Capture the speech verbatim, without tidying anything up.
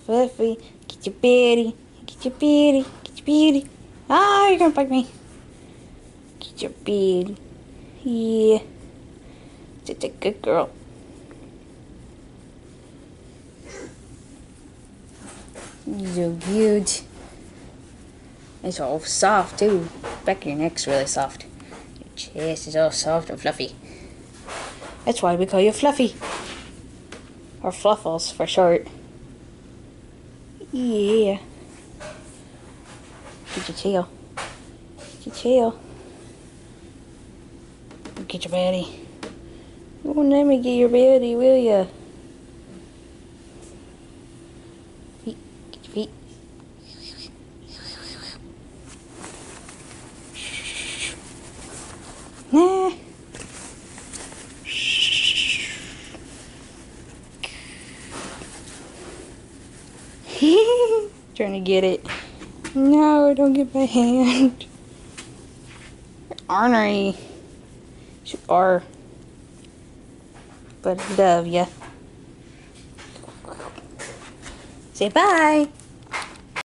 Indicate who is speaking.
Speaker 1: Fluffy. Get your bitty. Get your bitty. Get your bitty. Ah, you're gonna bite me. Get your bitty. Yeah. Such a good girl. You're so cute. It's all soft too. Back of your neck's really soft. Your chest is all soft and fluffy. That's why we call you Fluffy. Or Fluffles for short. Yeah. Get your tail. Get your tail. Get your belly. You won't let me get your belly, will ya? Feet. Get your feet. Nah. Trying to get it. No, don't get my hand. Ornery. You are. But I love ya. Say bye.